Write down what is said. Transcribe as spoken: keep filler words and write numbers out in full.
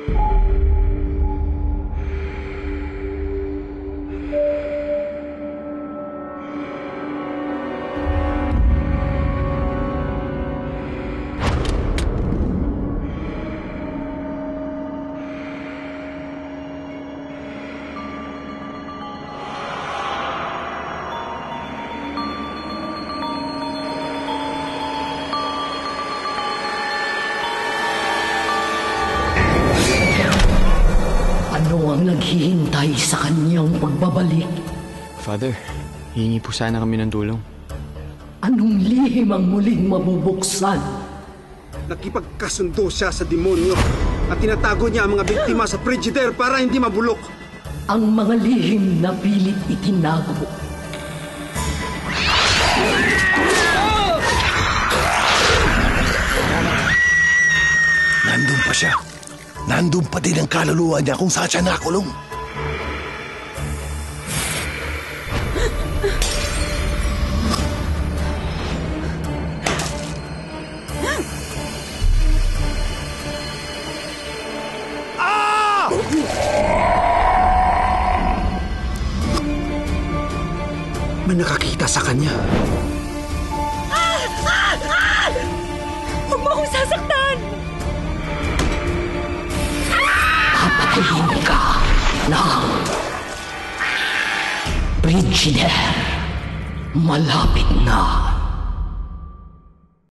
Ang naghihintay sa kanyang pagbabalik. Father, hihingi po sana kami ng tulong. Anong lihim ang muling mabubuksan? Nakipagkasundo siya sa demonyo at tinatago niya ang mga biktima sa frigidaire para hindi mabulok. Ang mga lihim na pilit itinago. Nandun pa siya. Nandun pa din ang kaluluwa niya kung saan siya nakulong. Ah! May nakakita sa kanya. Ah! Ah! Ah! Huwag mo akong sasaktan! Papatayin ka ng Frigidaire. Malapit na.